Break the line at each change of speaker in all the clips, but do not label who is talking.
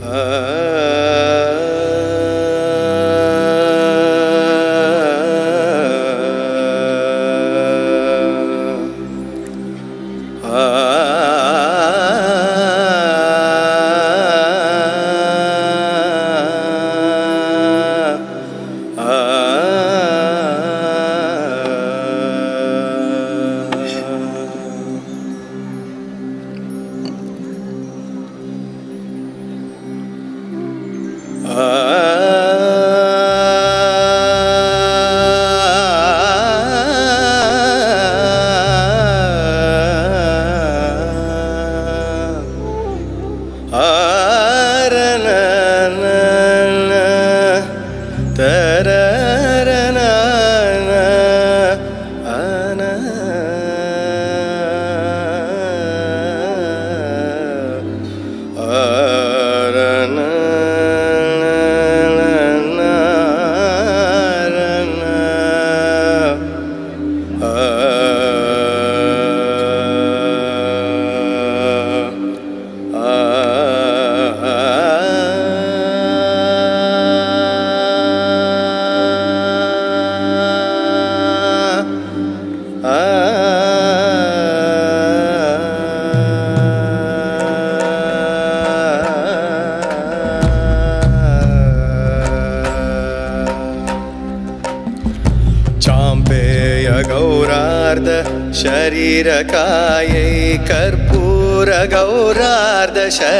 शरीरकायै कर्पूर गौरार्ध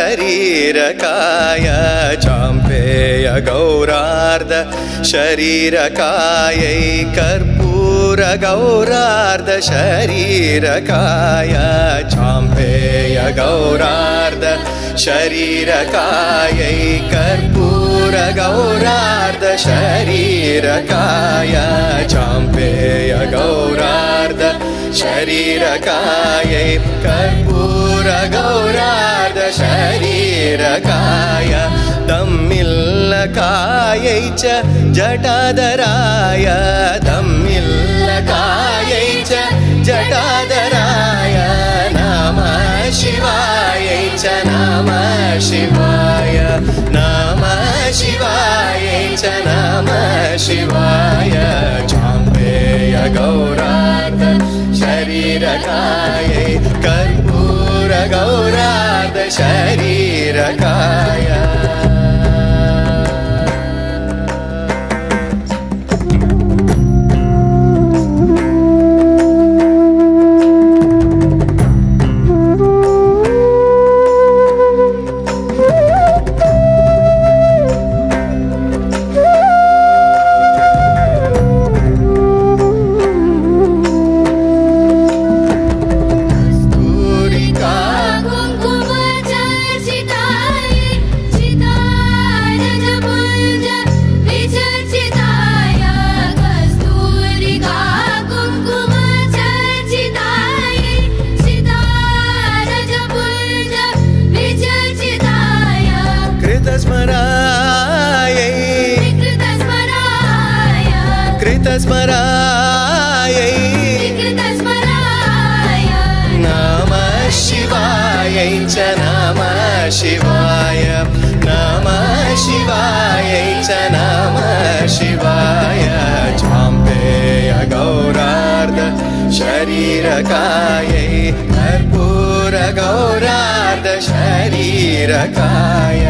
शरीरकाय चाम्पेय गौरार्ध शरीरकायै कर्पूर गौरार्ध शरीरकाय चाम्पेय गौरार्ध शरीरकायै कर्पूर गौरार्ध शरीरकाय चाम्पेय गौरार्ध शरीरकायै कर्पूर गौरार्ध शरीरकाय तम्मिल्लकायै च जटाधराय तम्मिल्लकायै च जटाधराय नमः शिवायै च नमः शिवाय नमः शिवायै च नमः शिवाय चाम्पेय गौरार्ध शरीरकायै कर्पूर गौरार्ध शरीरकाय शिवाय नमः शिवायै च नमः शिवाय चाम्पेय गौरार्ध शरीरकायै कर्पूर गौरार्ध शरीरकाय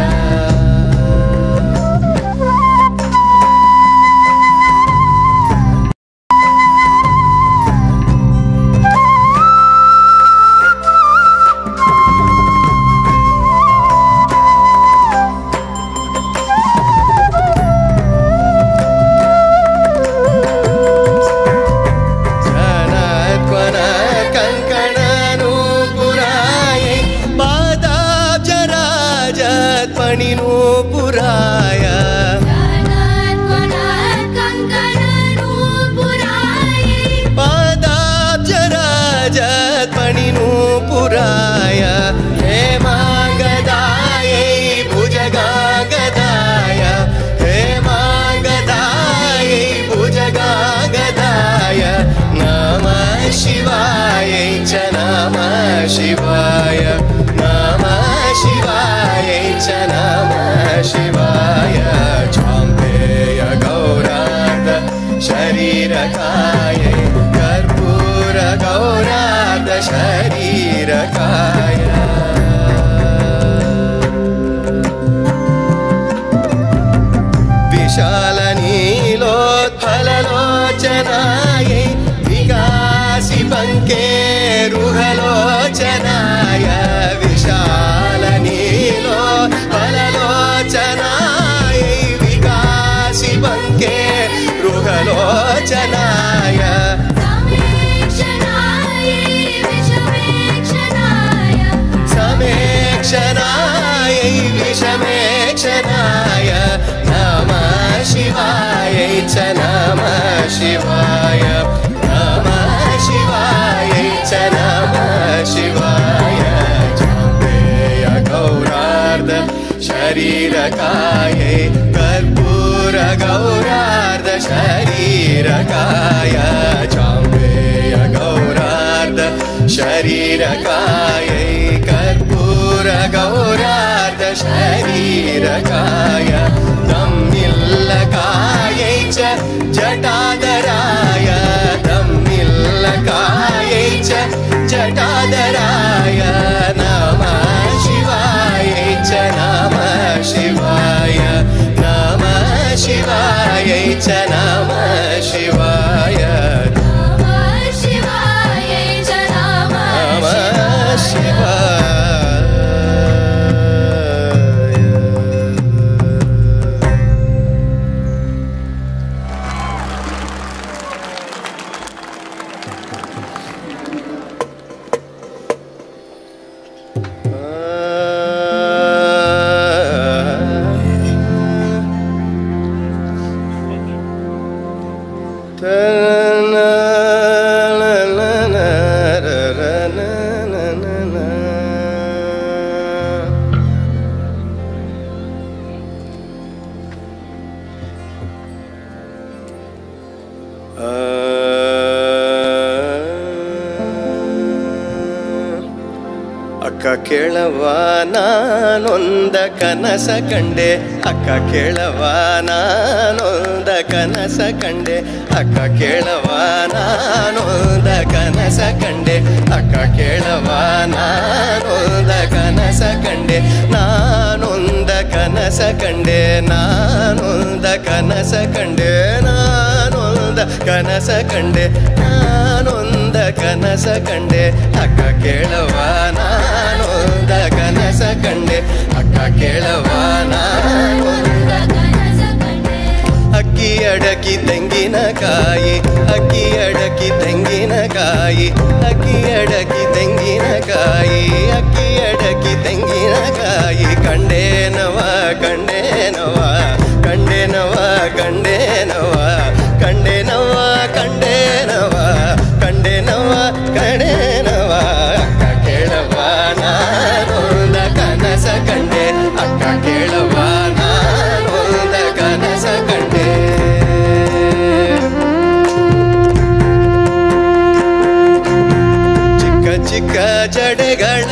शिवाय नमः शिवायै च नमः शिवङ्के रुहलोचनाय विशालनीलो फललोचनाय विकासिबङ्के रुहलोचनाय समेक्षणाय विषमेक्षणाय नमः शिवाय च नमः शिवाय नमः शिवाय च नमः शिवाय चाम्पेय गौरार्ध शरीरकायै कर्पूर गौरार्ध शरीरकाय चाम्पेय गौरार्ध शरीरकायै कर्पूर गौरार्ध शरीरकाय दम्मिल्लकायै च जटाधराय दम्मिल्लकायै च जटाधराय नमः शिवाय च नमः शिवाय नमः शिवाय च नमः शिवाय नमः शिवाय च नमः शिवाय ಅಕ್ಕ ಕೇಳವ ನಾನೊಂದ ಕನಸ ಕಂಡೆ ಅಕ್ಕ ಕೇಳವ ನಾನೊಂದ ಕನಸ ಕಂಡೆ ಅಕ್ಕ ಕೇಳವ ನಾನೊಂದ ಕನಸ ಕಂಡೆ ಅಕ್ಕ ಕೇಳವ ನಾನೊಂದ ಕನಸ ಕಂಡೆ ನಾನೊಂದ ಕನಸ ಕಂಡೆ ನಾನೊಂದ ಕನಸ ಕಂಡೆ ನಾನೊಂದ ಕನಸ ಕಂಡೆ ನಾನೊಂದ ಕನಸ ಕಂಡೆ ಅಕ್ಕ ಕೇಳವ ನಾನೊಂದ ಕನಸ ಕಂಡೆ ಅಕ್ಕ ಕೇಳವ ನಾನೊಂದ ಕನಸ ಕಂಡೆ ಅಕ್ಕಿ ಅಡಕಿ ತೆಂಗಿನಕಾಯಿ ಅಕ್ಕಿ ಅಡಕಿ ತೆಂಗಿನಕಾಯಿ ಅಕ್ಕಿ ಅಡಕಿ ತೆಂಗಿನಕಾಯಿ ಅಕ್ಕಿ ಅಡಕಿ ತೆಂಗಿನಕಾಯಿ ಕಂಡೇನವ ಕಂಡೇನವ ಕಂಡೇನವ ಕಂಡೇನವ ಕಂಡೇನವ ಕಂಡೇನವ ಕಂಡೇನವ ಕಂಡೇನವ ಅಕ್ಕ ಕೇಳವ ನಾನೊಂದ ಕನಸ ಕಂಡೆ ಅಕ್ಕ ಕೇಳವ ನಾನೊಂದ ಕನಸ ಕಂಡೆ ಚಿಕ್ಕ ಚಿಕ್ಕ ಜಡೆಗಳ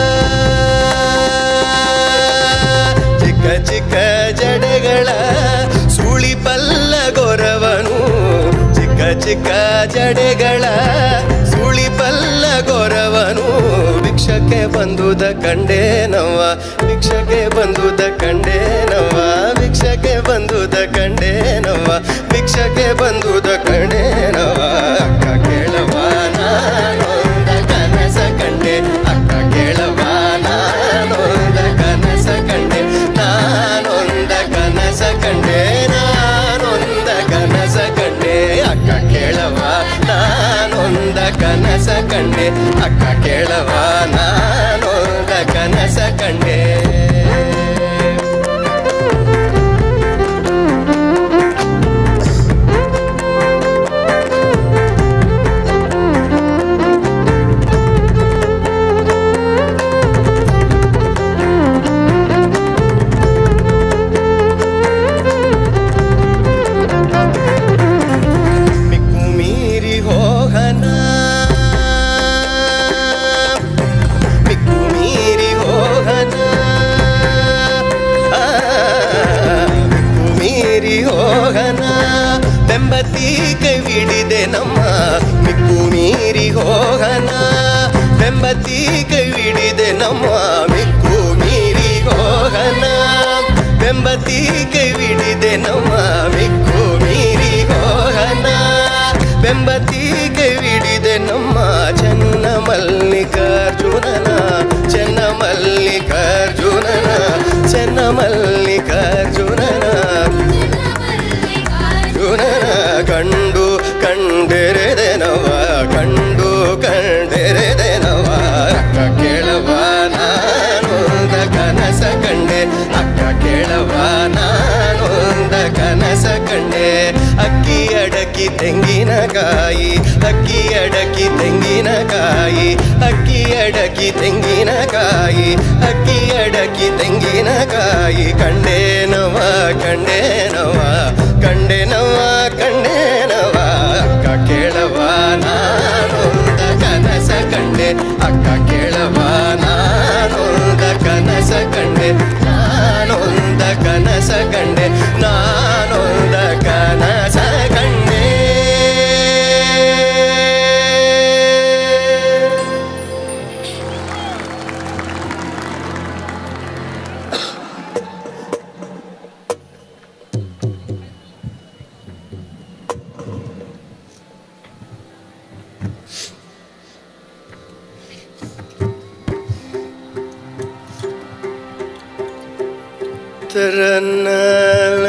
ಚಿಕ್ಕ ಚಿಕ್ಕ ಜಡೆಗಳ ಸುಳಿ ಪಲ್ಲ ಗೊರವನು ಚಿಕ್ಕ ಚಿಕ್ಕ ಜಡೆಗಳ ಸುಳಿ ಪಲ್ಲ ಗೊರವನು ಭಿಕ್ಷಕ್ಕೆ ಬಂದುದ ಕಂಡೇನವ್ವ ಭಿಕ್ಷಕ್ಕೆ ಬಂದುದ ಕಂಡೇನವ್ವ ಭಿಕ್ಷಕ್ಕೆ ಬಂದುದ ಕಂಡೇನವ್ವ ಭಿಕ್ಷಕ್ಕೆ ಬಂದುದ ಕಂಡೇನವ್ವ ಅಕ್ಕ ಕೇಳವ ನಾನೊಂದ ಕನಸ ಕಂಡೆ ಅಕ್ಕ ಕೇಳವ ನಾನೊಂದ ಕನಸ ಕಂಡೆ ನಾನೊಂದ ಕನಸ ಕಂಡೆ ನಾನೊಂದ ಕನಸ ಕಂಡೆ ಅಕ್ಕ ಕೇಳವ ನಾನೊಂದ ಕನಸ ಕಂಡೆ ಅಕ್ಕ ಕೇಳವ ನಾನೊಂದ ಕನಸ ಕಂಡೆ ಬೆಂಬತ್ತಿ ಕೈವಿಡಿದೆ ನಮ್ಮ ಮಿಕ್ಕು ಮೀರಿ ಹೋಗನ ಬೆಂಬತ್ತಿ ಕೈವಿಡಿದೆ ನಮ್ಮ ಮಿಕ್ಕು ಮೀರಿ ಹೋಗನ ಬೆಂಬತ್ತಿ ಕೈವಿಡಿದೆ ನಮ್ಮ ಮಿಕ್ಕು ಮೀರಿ ಹೋಗನ ಬೆಂಬತ್ತಿ ಕೈವಿಡಿದೆ ನಮ್ಮ ಮಲ್ಲಿಕಾರ್ಜುನನ ಚೆನ್ನ ಮಲ್ಲಿಕಾರ್ಜುನನ ಚೆನ್ನ ಮಲ್ಲಿಕಾರ್ಜುನನ ಕಂಡು ಕಂಡೆರೆದೆನವ ಕಂಡು ಕಂಡೆರೆದೆನವ ಅಕ್ಕ ಕೇಳವ ನಾನೊಂದ ಕನಸ ಕಂಡೆ ಅಕ್ಕ ಕೇಳವ ನಾನೊಂದ ಕನಸ ಕಂಡೆ ಅಕ್ಕಿ ಅಡಕಿ ತೆಂಗಿನಕಾಯಿ ಅಕ್ಕಿ ಅಡಕಿ ತೆಂಗಿನಕಾಯಿ ಅಕ್ಕಿ ಅಡಕಿ ತೆಂಗಿನಕಾಯಿ ಅಕ್ಕಿ ಅಡಕಿ ತೆಂಗಿನಕಾಯಿ ಕಂಡೇನವ ಕಂಡೇನವ ಕಂಡೆನವ ಕಂಡೆನವ ಅಕ್ಕ ಕೇಳವ ನಾನೊಂದ ಕನಸ ಕಂಡೆ ಅಕ್ಕ ಕೇಳವ ನಾನೊಂದ ಕನಸ ಕಂಡೆ ನಾನೊಂದ ಕನಸ ಕಂಡೆ ನಾನೊಂದ ಕನಸ ಕಂಡೆ ತರನಲ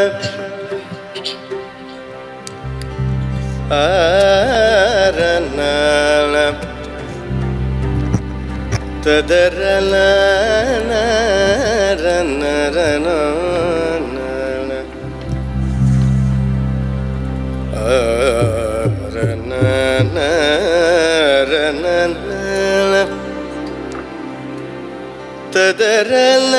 ಆರನಲ ತದರಲ ನರನರನ ಆರನರನಲ ತದರಲ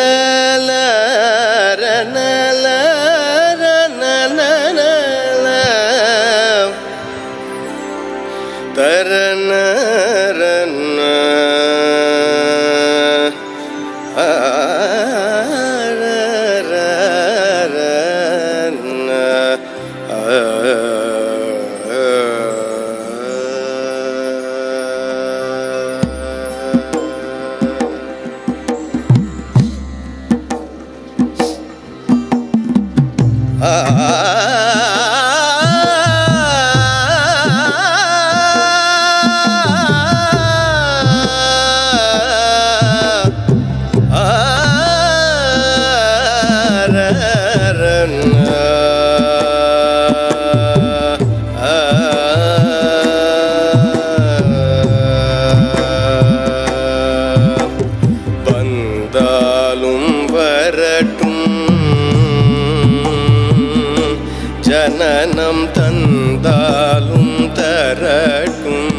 ஜனனம் தந்தாலும் தரட்டும்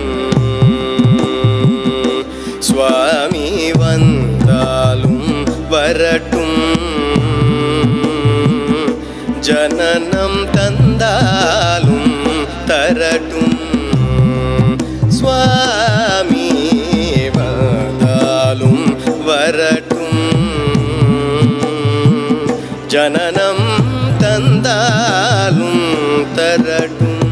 சுவாமி வந்தாலும் வரட்டும் ஜனனம் தந்தாலும் தரட்டும் சுவாமி வந்தாலும் வரட்டும் ஜனனம் தந்தாலும் தரட்டும்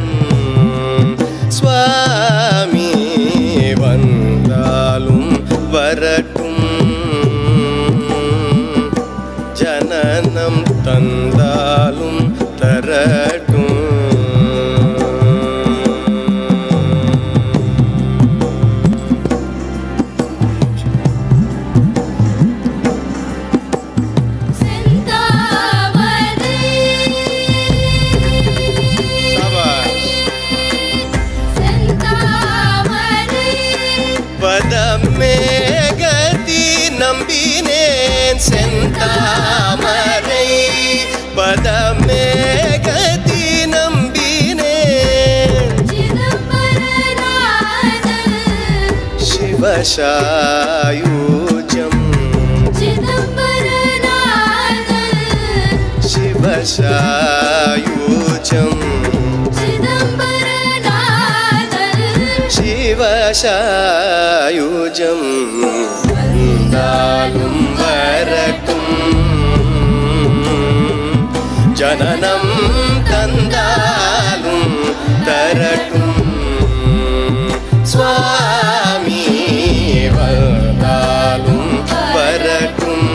சுவாமி வந்தாலும் வரட்டும் ஜனனம் தந்தாலும் தரட்டும் பதமே கதி நம்பினேன் செந்தாமரை பதமே கதி நம்பினேன் சிவசாயூஜம் சிவசாயூஜம் சிவசாயுஜம் வந்தாலும் வரட்டும் ஜனனம் தந்தாலும் தரட்டும் சுவாமி வந்தாலும் வரட்டும்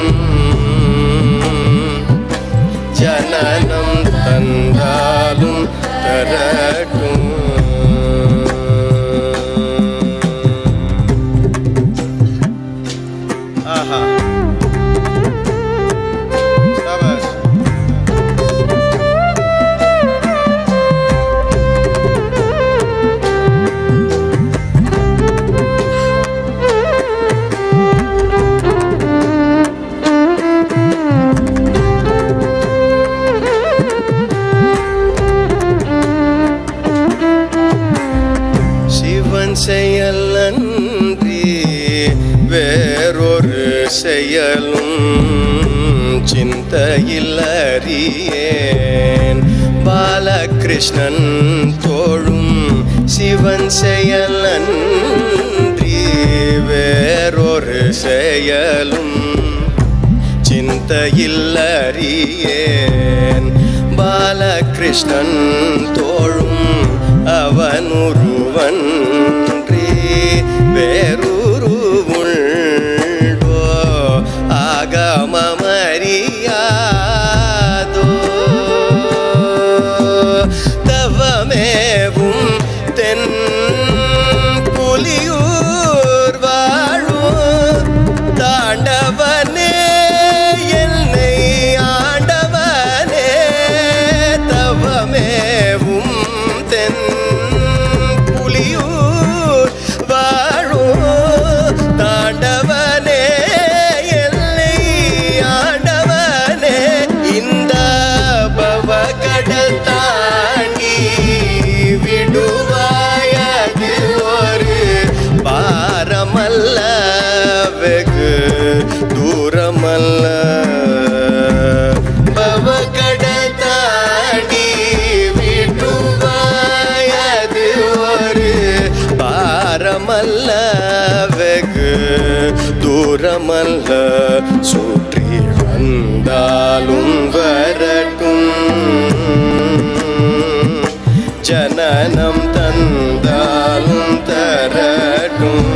ஜனனம் தந்தாலும் தரட்டும் சிந்தையில் அறியேன் பாலகிருஷ்ணன் தோழும் சிவன் செயல் அன்றி வேறொரு செயலும் சிந்தையில் அறியேன் பாலகிருஷ்ணன் தோழும் அவனுருவன்றி வேறுருவுள்ளோ ஆகமமறியாதோ தவமேவும் தென் புலியூர் வாழும் தாண்டவனே என்னை ஆண்டவனே தவமேவும் தென் புலியூர் வாழும் தாண்டவனே என்னை ஆண்டவனே இந்த பவகடல் தாண்டி விடுவாயது ஒரு பாரமல்ல வெகு தூரமல்ல பவகடல் தாண்டி விடுவாயது ஒரு பாரமல்ல வெகு தூரமல்ல சுற்றி வந்தாலும் வரட்டும் ஜனனம் தந்தாலும் தரட்டும்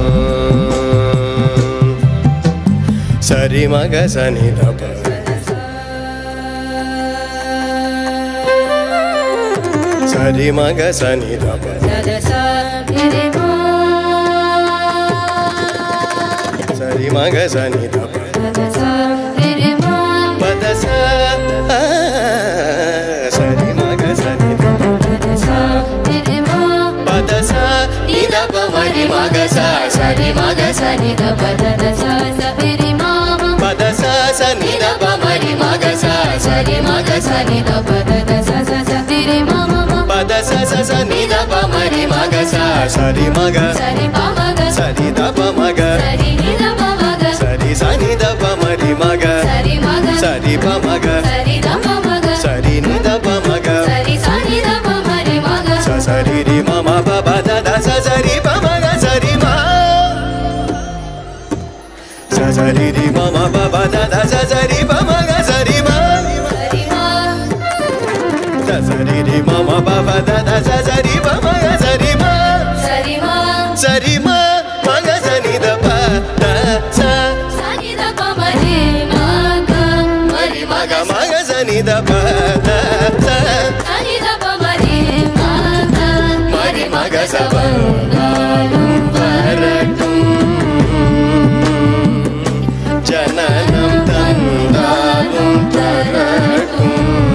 சரி மக சனிதப சரி மக சனிதப சரி மக சனிதப பதச சரி மக சனிதப பதச நிதப மரி மக சரி மக சனிதப பதச சனிதப மரி மக சரி மக சனிதப பதச சனிதப மரி மக சரி மக சரி தப மக சரி சனிதப மரி மக சரி ப மக சரி நிதப மக சரி ரி மம பப தத சரி ப மக சரி மா சரி ரி மம பப தத சரி ப மக சரி மா சரி ரி மம பப தத சரி ப மக சரி மா சரி மா மக சனி தப த ச சனி தப மரி மக மக சனி தப த ச சனி தப மரி மக சவந்தாலும் வரட்டும் ஜனனம் தந்தாலும் தரட்டும்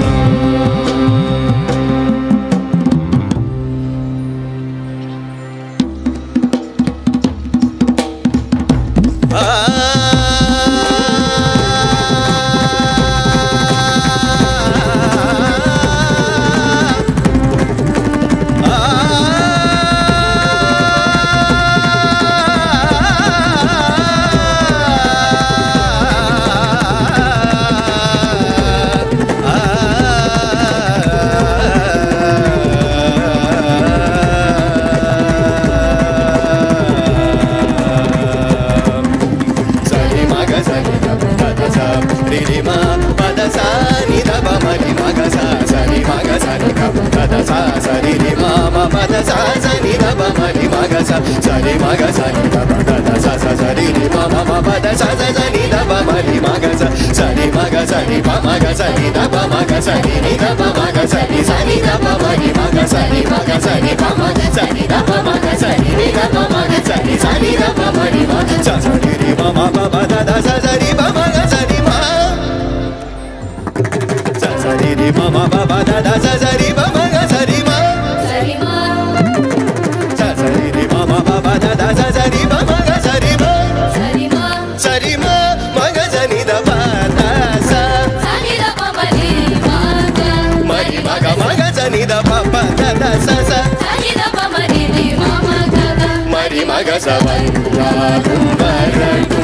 Sari maga sani da ba da da sa sa sari ni ma ma ma ba da sa sa sani da ba ma ni maga sa sari maga sani ba maga sani da ba maga sani ni da ba maga sani sani da ba ma ni maga sani ba maga sani da ba maga sani ni da ba maga sani sani da ba ma ni maga sa sari ni ma ma ba ba da da sa sari ba maga sani ma sa sari ni ma ma ba ba da da sa sari ba maga sani ma sari ma da da sa sari ba maga sari ma sari ma maga sani da ba da sa sani da ba mari maga maga sani da ba ba da da sa sa sani da ba mari maga sa ban la